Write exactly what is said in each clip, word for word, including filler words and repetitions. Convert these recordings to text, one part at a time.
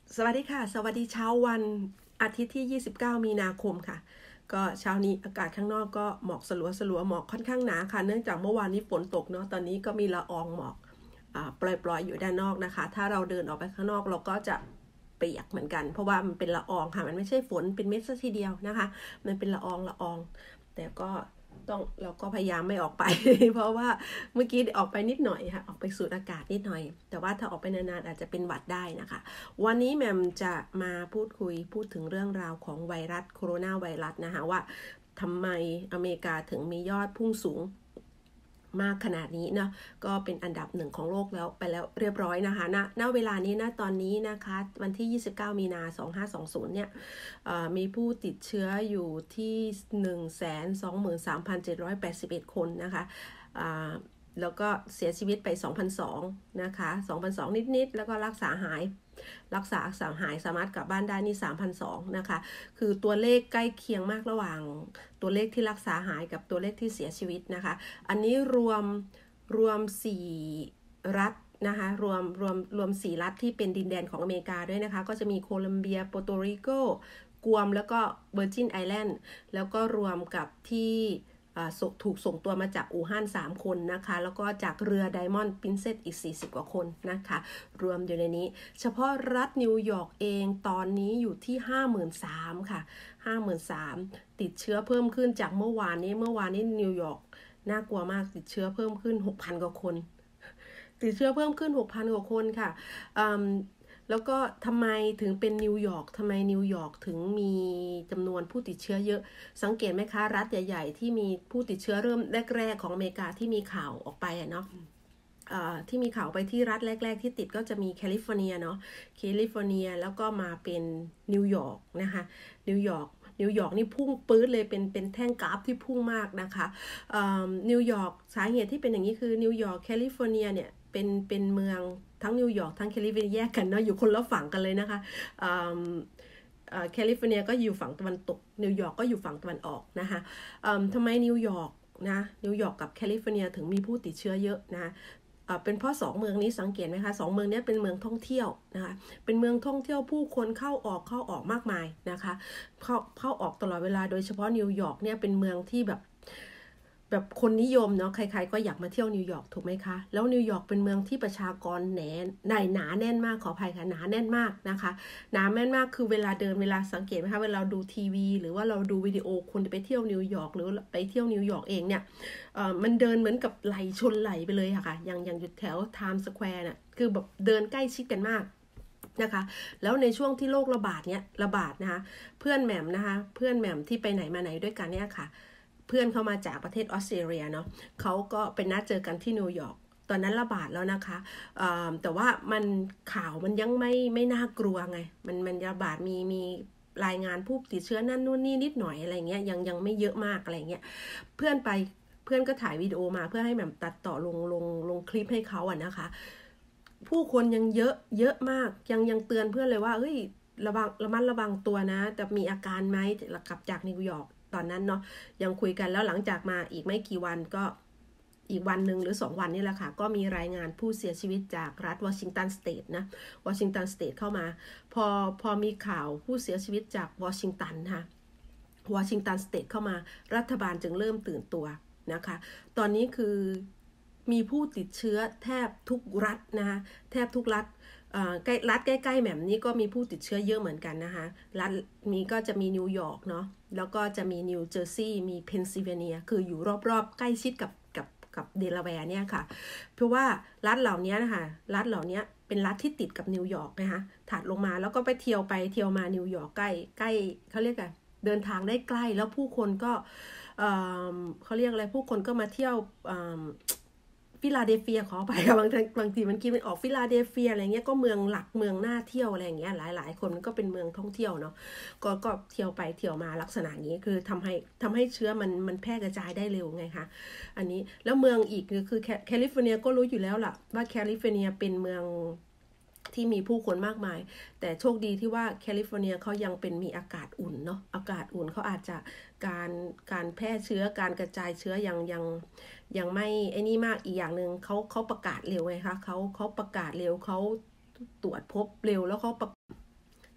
สวัสดีค่ะสวัสดีเช้าวันอาทิตย์ที่ยี่สิบเก้ามีนาคมค่ะก็เช้านี้อากาศข้างนอกก็หมอกสลัวสลัวหมอกค่อนข้างหนาค่ะเนื่องจากเมื่อวานนี้ฝนตกเนาะตอนนี้ก็มีละอองหมอกอ่าปล่อยๆอยู่ด้านนอกนะคะถ้าเราเดินออกไปข้างนอกเราก็จะเปียกเหมือนกันเพราะว่ามันเป็นละอองค่ะมันไม่ใช่ฝนเป็นเม็ดซะทีเดียวนะคะมันเป็นละอองละอองแต่ก็ต้องเราก็พยายามไม่ออกไป เพราะว่าเมื่อกี้ออกไปนิดหน่อยค่ะออกไปสูดอากาศนิดหน่อยแต่ว่าถ้าออกไปนานๆอาจจะเป็นหวัดได้นะคะวันนี้แหม่มจะมาพูดคุยพูดถึงเรื่องราวของไวรัสโคโรนาไวรัสนะคะว่าทำไมอเมริกาถึงมียอดพุ่งสูงมากขนาดนี้เนาะก็เป็นอันดับหนึ่งของโลกแล้วไปแล้วเรียบร้อยนะคะณณเวลานี้นะตอนนี้นะคะวันที่ยี่สิบเก้ามีนาสองพันห้าร้อยยี่สิบเนี่ยมีผู้ติดเชื้ออยู่ที่ หนึ่งแสนสองหมื่นสามพันเจ็ดร้อยแปดสิบเอ็ด คนนะคะแล้วก็เสียชีวิตไป สองพันสองร้อย นะคะ สองพันสองร้อย นิดๆแล้วก็รักษาหายรักษาสาหายสามารถกลับบ้านได้นี่ สามพันสองร้อย นะคะคือตัวเลขใกล้เคียงมากระหว่างตัวเลขที่รักษาหายกับตัวเลขที่เสียชีวิตนะคะอันนี้รวมรวมสี่รัฐนะคะรวมรวมรวมสี่รัฐที่เป็นดินแดนของอเมริกาด้วยนะคะก็จะมีโคลัมเบียโปรโตริโกกัวมแล้วก็เวอร์จินไอแลนด์แล้วก็รวมกับที่ถูกส่งตัวมาจากอู่ฮั่นสามคนนะคะแล้วก็จากเรือไดมอนด์ปรินเซสอีกสี่สิบกว่าคนนะคะรวมอยู่ในนี้เฉพาะรัฐนิวยอร์กเองตอนนี้อยู่ที่ ห้าหมื่นสามพัน ค่ะ ห้าหมื่นสามพัน ติดเชื้อเพิ่มขึ้นจากเมื่อวานนี้เมื่อวานนี้นิวยอร์กน่ากลัวมากติดเชื้อเพิ่มขึ้น หกพัน กว่าคนติดเชื้อเพิ่มขึ้น หกพัน กว่าคนค่ะแล้วก็ทำไมถึงเป็นนิวยอร์กทำไมนิวยอร์กถึงมีจำนวนผู้ติดเชื้อเยอะสังเกตไหมคะรัฐใหญ่ๆที่มีผู้ติดเชื้อเริ่มแรกๆของอเมริกาที่มีข่าวออกไปเนาะที่มีข่าวไปที่รัฐแรกๆที่ติดก็จะมีแคลิฟอร์เนียเนาะแคลิฟอร์เนียแล้วก็มาเป็นนิวยอร์กนะคะนิวยอร์กนิวยอร์กนี่พุ่งปื๊ดเลยเป็นเป็นแท่งกราฟที่พุ่งมากนะคะนิวยอร์กสาเหตุที่เป็นอย่างนี้คือนิวยอร์กแคลิฟอร์เนียเนี่ยเป็นเป็นเมืองทั้งนิวยอร์กทั้งแคลิฟอร์เนียแยกกันเนาะอยู่คนละฝั่งกันเลยนะคะแคลิฟอร์เนียก็อยู่ฝั่งตะวันตกนิวยอร์กก็อยู่ฝั่งตะวันออกนะคะทำไมนิวยอร์กนะนิวยอร์กกับแคลิฟอร์เนียถึงมีผู้ติดเชื้อเยอะนะเป็นเพราะสองเมืองนี้สังเกตไหมคะสองเมืองนี้เป็นเมืองท่องเที่ยวนะคะเป็นเมืองท่องเที่ยวผู้คนเข้าออกเข้าออกมากมายนะคะเข้าเข้าออกตลอดเวลาโดยเฉพาะนิวยอร์กเนี่ยเป็นเมืองที่แบบแบบคนนิยมเนาะใครๆก็อยากมาเที่ยวนิวยอร์กถูกไหมคะแล้วนิวยอร์กเป็นเมืองที่ประชากรแหนหนาหนาแน่นมากขออภัยค่ะหนาแน่นมากนะคะหนาแน่นมากคือเวลาเดินเวลาสังเกตไหมคะเวลาดูทีวีหรือว่าเราดูวิดีโอคนไปเที่ยวนิวยอร์กหรือไปเที่ยวนิวยอร์กเองเนี่ยเอ่อมันเดินเหมือนกับไหลชนไหลไปเลยค่ะอย่างอย่างอยู่แถวไทม์สแควร์น่ะคือแบบเดินใกล้ชิดกันมากนะคะแล้วในช่วงที่โรคระบาดเนี่ยระบาดนะคะเพื่อนแหม่มนะคะเพื่อนแหม่มที่ไปไหนมาไหนด้วยกันเนี่ยค่ะเพื่อนเขามาจากประเทศออสเตรเลียเนาะเขาก็เป็นนัดเจอกันที่นิวยอร์กตอนนั้นระบาดแล้วนะคะแต่ว่ามันข่าวมันยังไม่ไม่น่ากลัวไงมันมันระบาดมีมีรายงานผู้ติดเชื้อนั่นนู่นนี่นิดหน่อยอะไรเงี้ยยังยังไม่เยอะมากอะไรเงี้ยเพื่อนไปเพื่อนก็ถ่ายวิดีโอมาเพื่อให้แหม่มตัดต่อลงลงลงคลิปให้เขาอ่ะนะคะผู้คนยังเยอะเยอะมากยังยังเตือนเพื่อนเลยว่าเฮ้ยระวังระมัดระวังตัวนะแต่มีอาการไหมกลับจากนิวยอร์กตอนนั้นเนาะยังคุยกันแล้วหลังจากมาอีกไม่กี่วันก็อีกวันหนึ่งหรือสองวันนี่แหละค่ะก็มีรายงานผู้เสียชีวิตจากรัฐวอชิงตันสเตทนะวอชิงตันสเตทเข้ามาพอพอมีข่าวผู้เสียชีวิตจากวอชิงตันค่ะวอชิงตันสเตทเข้ามารัฐบาลจึงเริ่มตื่นตัวนะคะตอนนี้คือมีผู้ติดเชื้อแทบทุกรัฐนะคะแทบทุกรัฐใกล้รัฐใกล้ๆแหม่มนี้ก็มีผู้ติดเชื้อเยอะเหมือนกันนะคะรัฐนี้ก็จะมีนิวยอร์กเนาะแล้วก็จะมีนิวเจอร์ซีย์มีเพนซิลเวเนียคืออยู่รอบๆใกล้ชิดกับกับกับเดลาแวร์เนี่ยค่ะเพราะว่ารัฐเหล่านี้นะคะรัฐเหล่านี้เป็นรัฐที่ติดกับนิวยอร์กนะคะถัดลงมาแล้วก็ไปเที่ยวไปเที่ยวมานิวยอร์กใกล้ใกล้เขาเรียกอะไรเดินทางได้ใกล้แล้วผู้คนก็เขาเรียกอะไรผู้คนก็มาเที่ยวฟิลาเดลเฟียขอไปค่ะบางทีบางทีมันคิดมันออกฟิลาเดลเฟียอะไรเงี้ยก็เมืองหลักเมืองน่าเที่ยวอะไรอย่างเงี้ยหลายๆคนมันก็เป็นเมืองท่องเที่ยวเนาะก็ก็เที่ยวไปเที่ยวมาลักษณะนี้คือทำให้ทำให้เชื้อมันมันแพร่กระจายได้เร็วไงคะอันนี้แล้วเมืองอีกคือแคลิฟอร์เนียก็รู้อยู่แล้วล่ะว่าแคลิฟอร์เนียเป็นเมืองที่มีผู้คนมากมายแต่โชคดีที่ว่าแคลิฟอร์เนียเขายังเป็นมีอากาศอุ่นเนาะอากาศอุ่นเขาอาจจะการการแพร่เชื้อการกระจายเชื้อยังยังยังไม่ไอ้นี่มากอีกอย่างหนึ่งเขาเขาประกาศเร็วไงคะเขาเขาประกาศเร็วเขาตรวจพบเร็วแล้วเขา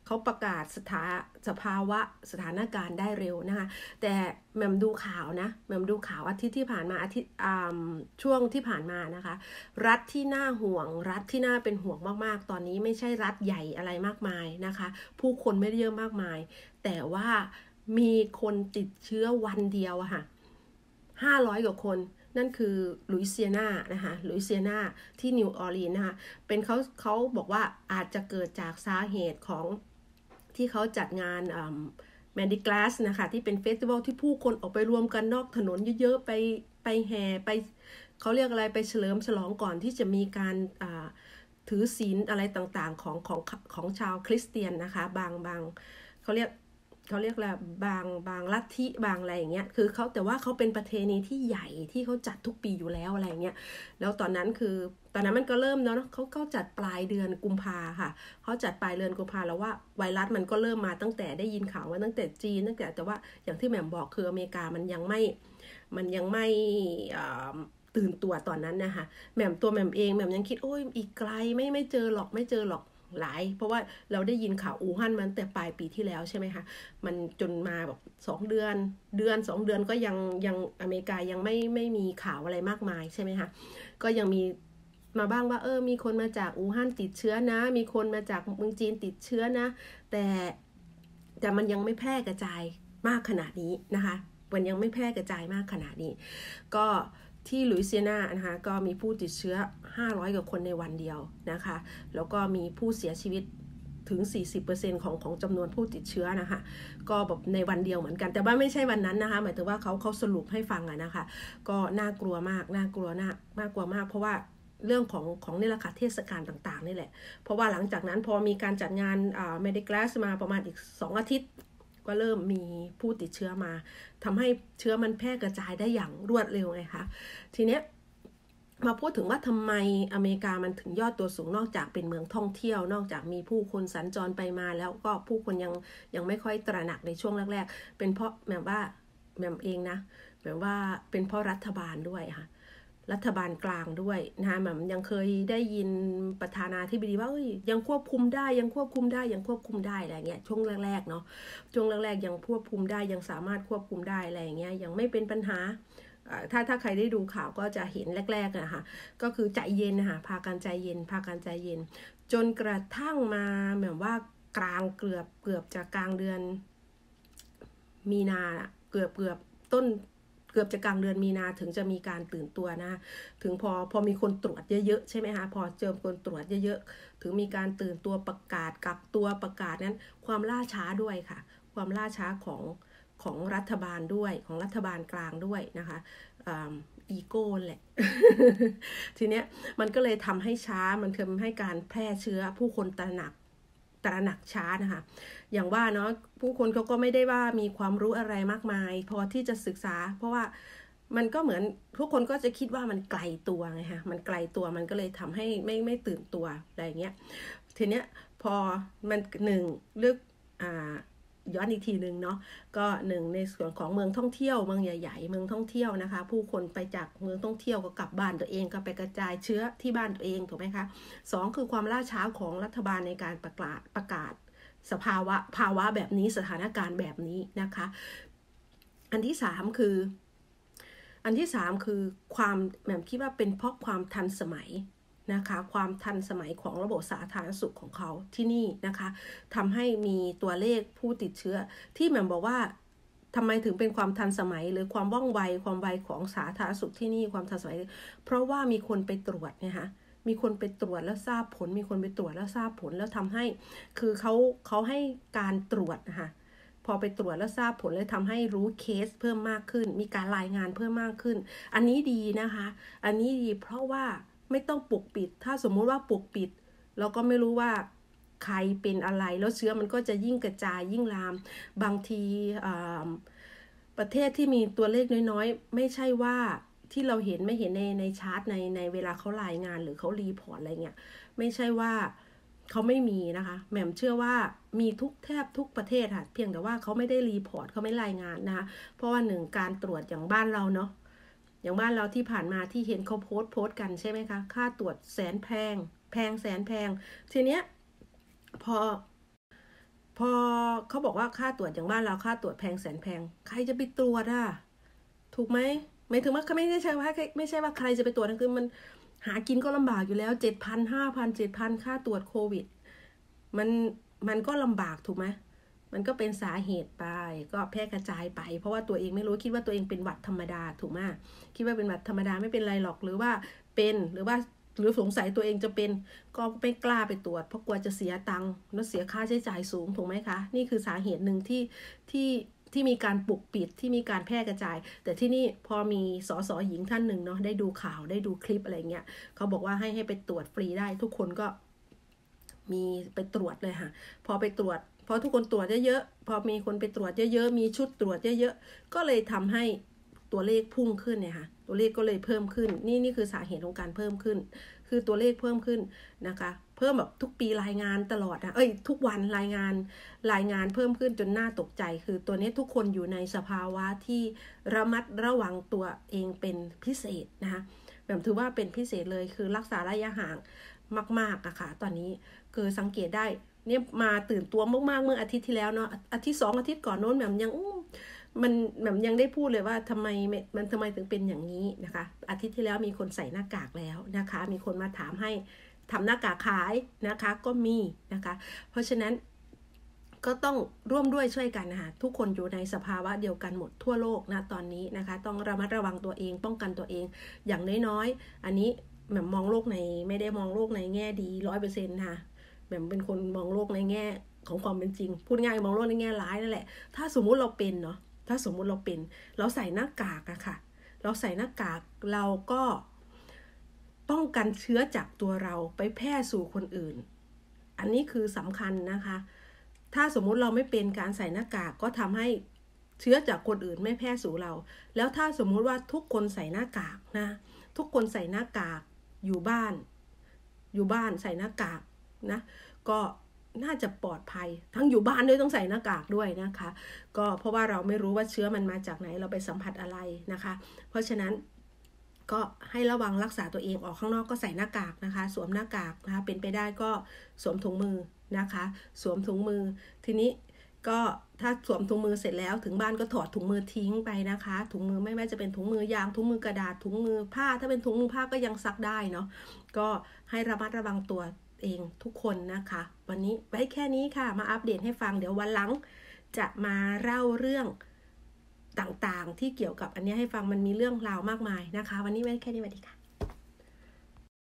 เขาประกาศสถาสภาวะสถานการณ์ได้เร็วนะคะแต่แหม่มดูข่าวนะแหม่มดูข่าวอาทิตย์ที่ผ่านมาอาทิตย์ช่วงที่ผ่านมานะคะรัฐที่น่าห่วงรัฐที่น่าเป็นห่วงมากๆตอนนี้ไม่ใช่รัฐใหญ่อะไรมากมายนะคะผู้คนไม่ได้เยอะมากมายแต่ว่ามีคนติดเชื้อวันเดียวอะค่ะห้าร้อยกว่าคนนั่นคือลุยเซียนานะคะลุยเซียนาที่นิวออร์ลีนส์นะคะเป็นเขาเขาบอกว่าอาจจะเกิดจากสาเหตุของที่เขาจัดงานแมนดิกลาสนะคะที่เป็นเฟสติวัลที่ผู้คนออกไปรวมกันนอกถนนเยอะๆไปไปแห่ไปเขาเรียกอะไรไปเฉลิมฉลองก่อนที่จะมีการถือศีลอะไรต่างๆของของของชาวคริสเตียนนะคะบางบางเขาเรียกเขาเรียกอะไรบางบางลัทธิบางอะไรอย่างเงี้ยคือเขาแต่ว่าเขาเป็นประเพณีที่ใหญ่ที่เขาจัดทุกปีอยู่แล้วอะไรเงี้ยแล้วตอนนั้นคือตอนนั้นมันก็เริ่มเนาะเขาเขาจัดปลายเดือนกุมภาค่ะเขาจัดปลายเดือนกุมภาแล้วว่าไวรัสมันก็เริ่มมาตั้งแต่ได้ยินข่าวว่าตั้งแต่จีนตั้งแต่แต่ว่าอย่างที่แหม่มบอกคืออเมริกามันยังไม่มันยังไม่ตื่นตัวตอนนั้นนะคะแหม่มตัวแหม่มเองแหม่มยังคิดโอ้ยอีกไกลไม่ไม่เจอหรอกไม่เจอหรอกหลายเพราะว่าเราได้ยินข่าวอู่ฮั่นมันแต่ปลายปีที่แล้วใช่ไหมคะมันจนมาแบบสองเดือนเดือนสองเดือนก็ยังยังอเมริกายังไม่ไม่มีข่าวอะไรมากมายใช่ไหมคะก็ยังมีมาบ้างว่าเออมีคนมาจากอู่ฮั่นติดเชื้อนะมีคนมาจากเมืองจีนติดเชื้อนะแต่แต่มันยังไม่แพร่กระจายมากขนาดนี้นะคะมันยังไม่แพร่กระจายมากขนาดนี้ก็ที่ลุยเซียนานะคะก็มีผู้ติดเชื้อห้าร้อยกว่าคนในวันเดียวนะคะแล้วก็มีผู้เสียชีวิตถึง สี่สิบเปอร์เซ็นต์ ของของจำนวนผู้ติดเชื้อนะคะก็แบบในวันเดียวเหมือนกันแต่ว่าไม่ใช่วันนั้นนะคะหมายถึงว่าเขาเขาสรุปให้ฟังอะนะคะก็น่ากลัวมากน่ากลัวน่ามากกว่ามากเพราะว่าเรื่องของของนี่แหละค่ะเทศกาลต่างๆนี่แหละเพราะว่าหลังจากนั้นพอมีการจัดงานอ่า Mediclass มาประมาณอีกสองอาทิตย์ก็เริ่มมีผู้ติดเชื้อมาทำให้เชื้อมันแพร่กระจายได้อย่างรวดเร็วไงคะทีเนี้ยมาพูดถึงว่าทำไมอเมริกามันถึงยอดตัวสูงนอกจากเป็นเมืองท่องเที่ยวนอกจากมีผู้คนสัญจรไปมาแล้วก็ผู้คนยังยังไม่ค่อยตระหนักในช่วงแรกๆเป็นเพราะแบบว่าแบบเองนะแบบว่าเป็นเพราะรัฐบาลด้วยค่ะรัฐบาลกลางด้วยนะคะแบบยังเคยได้ยินประธานาธิบดีว่าเอ้ยยังควบคุมได้ยังควบคุมได้ยังควบคุมได้อะไรเงี้ยช่วงแรกๆเนาะช่วงแรกๆยังควบคุมได้ยังสามารถควบคุมได้อะไรเงี้ยยังไม่เป็นปัญหาถ้าถ้าใครได้ดูข่าวก็จะเห็นแรกๆนะคะก็คือใจเย็นนะคะพากันใจเย็นพากันใจเย็นจนกระทั่งมาแบบว่ากลางเกือบเกือบจะกลางเดือนมีนาเกือบเกือบต้นเกือบจะกลางเดือนมีนาถึงจะมีการตื่นตัวนะถึงพอพอมีคนตรวจเยอะๆใช่ไหมคะพอเจอคนตรวจเยอะๆถึงมีการตื่นตัวประกาศกักตัวประกาศนั้นความล่าช้าด้วยค่ะความล่าช้าของของรัฐบาลด้วยของรัฐบาลกลางด้วยนะคะอีโก้แหละ ทีเนี้ยมันก็เลยทำให้ช้ามันทำให้การแพร่เชื้อผู้คนตระหนักตระหนักช้านะคะอย่างว่าเนาะผู้คนเขาก็ไม่ได้ว่ามีความรู้อะไรมากมายพอที่จะศึกษาเพราะว่ามันก็เหมือนทุกคนก็จะคิดว่ามันไกลตัวไงฮะมันไกลตัวมันก็เลยทำให้ไม่ไม่ตื่นตัวอะไรเงี้ยทีเนี้ยพอมันหนึ่งเลือกอ่าย้อนอีกทีหนึ่งเนาะก็หนึ่งในส่วนของเมืองท่องเที่ยวเมืองใหญ่ๆเมืองท่องเที่ยวนะคะผู้คนไปจากเมืองท่องเที่ยวก็กลับบ้านตัวเองก็ไปกระจายเชื้อที่บ้านตัวเองถูกไหมคะสองคือความล่าช้าของรัฐบาลในการประกาศประกาศสภาวะภาวะแบบนี้สถานการณ์แบบนี้นะคะอันที่สามคืออันที่สามคือความแหม่มคิดว่าเป็นเพราะความทันสมัยนะคะความทันสมัยของระบบสาธารณสุขของเขาที่นี่นะคะทำให้มีตัวเลขผู้ติดเชื้อที่แหม่มบอกว่าทำไมถึงเป็นความทันสมัยหรือความว่องไวความไวของสาธารณสุขที่นี่ความทันสมัยเพราะว่ามีคนไปตรวจนะคะมีคนไปตรวจแล้วทราบผลมีคนไปตรวจแล้วทราบผลแล้วทำให้คือเขาเขาให้การตรวจนะคะพอไปตรวจแล้วทราบผลเลยทำให้รู้เคสเพิ่มมากขึ้นมีการรายงานเพิ่มมากขึ้นอันนี้ดีนะคะอันนี้ดีเพราะว่าไม่ต้องปกปิดถ้าสมมุติว่าปกปิดเราก็ไม่รู้ว่าใครเป็นอะไรแล้วเชื้อมันก็จะยิ่งกระจายยิ่งลามบางทีประเทศที่มีตัวเลขน้อยๆไม่ใช่ว่าที่เราเห็นไม่เห็นในในชาร์ตในในเวลาเขารายงานหรือเขารีพอร์ตอะไรเงี้ยไม่ใช่ว่าเขาไม่มีนะคะแหม่มเชื่อว่ามีทุกแทบทุกประเทศค่ะเพียงแต่ว่าเขาไม่ได้รีพอร์ตเขาไม่รายงานนะคะเพราะว่าหนึ่งการตรวจอย่างบ้านเราเนาะอย่างบ้านเราที่ผ่านมาที่เห็นเขาโพสต์โพสต์กันใช่ไหมคะค่าตรวจแสนแพงแพงแสนแพงทีเนี้ยพอพอเขาบอกว่าค่าตรวจอย่างบ้านเราค่าตรวจแพงแสนแพงใครจะไปตรวจอ่ะถูกไหมไม่ถึงว่าไม่ได้ใช่ว่าไม่ใช่ว่าใครจะไปตรวจนะคือมันหากินก็ลำบากอยู่แล้วเจ็ดพันห้าพันเจ็ดพันค่าตรวจโควิดมันมันก็ลำบากถูกไหมมันก็เป็นสาเหตุไปก็แพร่กระจายไปเพราะว่าตัวเองไม่รู้คิดว่าตัวเองเป็นหวัดธรรมดาถูกไหมคิดว่าเป็นหวัดธรรมดาไม่เป็นไรหรอกหรือว่าเป็นหรือว่าหรือสงสัยตัวเองจะเป็นก็ไม่กล้าไปตรวจเพราะกลัวจะเสียตังค์แล้วเสียค่าใช้จ่ายสูงถูกไหมคะนี่คือสาเหตุหนึ่งที่ที่ที่มีการปลุกปิดที่มีการแพร่กระจายแต่ที่นี่พอมีสสหญิงท่านหนึ่งเนาะได้ดูข่าวได้ดูคลิปอะไรเงี้ยเขาบอกว่าให้ให้ไปตรวจฟรีได้ทุกคนก็มีไปตรวจเลยค่ะพอไปตรวจพอทุกคนตรวจเยอะๆพอมีคนไปตรวจเยอะๆมีชุดตรวจเยอะๆก็เลยทำให้ตัวเลขพุ่งขึ้นเนี่ยค่ะตัวเลขก็เลยเพิ่มขึ้นนี่นี่คือสาเหตุของการเพิ่มขึ้นคือตัวเลขเพิ่มขึ้นนะคะเพิ่มแบบทุกปีรายงานตลอดนะเอ้ยทุกวันรายงานรายงานเพิ่มขึ้นจนน่าตกใจคือตัวนี้ทุกคนอยู่ในสภาวะที่ระมัดระวังตัวเองเป็นพิเศษนะคะแบบถือว่าเป็นพิเศษเลยคือรักษาระยะห่างมากๆอะค่ะตอนนี้คือสังเกตได้เนี่ยมาตื่นตัวมากๆเมื่ออาทิตย์ที่แล้วเนาะอาทิตย์สองอาทิตย์ก่อนโน้นแบบยังมันแบบยังได้พูดเลยว่าทำไมมันทำไมถึงเป็นอย่างนี้นะคะอาทิตย์ที่แล้วมีคนใส่หน้ากากแล้วนะคะมีคนมาถามให้ทำหน้ากากขายนะคะก็มีนะคะเพราะฉะนั้นก็ต้องร่วมด้วยช่วยกันนะคะทุกคนอยู่ในสภาวะเดียวกันหมดทั่วโลกนะตอนนี้นะคะต้องระมัดระวังตัวเองป้องกันตัวเองอย่างน้อยๆอันนี้แบบมองโลกในไม่ได้มองโลกในแง่ดีร้อยเปอร์เซ็นต์ค่ะแบบเป็นคนมองโลกในแง่ของความเป็นจริงพูดง่ายมองโลกในแง่ร้ายนั่นแหละถ้าสมมุติเราเป็นเนาะถ้าสมมุติเราเป็นเราใส่หน้ากากอะค่ะเราใส่หน้ากากเราก็ป้องกันเชื้อจากตัวเราไปแพร่สู่คนอื่นอันนี้คือสำคัญนะคะถ้าสมมุติเราไม่เป็นการใส่หน้ากากก็ทำให้เชื้อจากคนอื่นไม่แพร่สู่เราแล้วถ้าสมมุติว่าทุกคนใส่หน้ากากนะทุกคนใส่หน้ากากอยู่บ้านอยู่บ้านใส่หน้ากากนะก็น่าจะปลอดภัยทั้งอยู่บ้านด้วยต้องใส่หน้ากากด้วยนะคะก็เพราะว่าเราไม่รู้ว่าเชื้อมันมาจากไหนเราไปสัมผัสอะไรนะคะเพราะฉะนั้นก็ให้ระวังรักษาตัวเองออกข้างนอกก็ใส่หน้ากากนะคะสวมหน้ากากนะคะเป็นไปได้ก็สวมถุงมือนะคะสวมถุงมือทีนี้ก็ถ้าสวมถุงมือเสร็จแล้วถึงบ้านก็ถอดถุงมือทิ้งไปนะคะถุงมือไม่ว่าจะเป็นถุงมือยางถุงมือกระดาษถุงมือผ้าถ้าเป็นถุงมือผ้าก็ยังซักได้เนาะก็ให้ระมัดระวังตัวเองทุกคนนะคะวันนี้ไว้แค่นี้ค่ะมาอัปเดตให้ฟังเดี๋ยววันหลังจะมาเล่าเรื่องต่างๆที่เกี่ยวกับอันนี้ให้ฟังมันมีเรื่องราวมากมายนะคะวันนี้ไว้แค่นี้สวัสดีค่ะ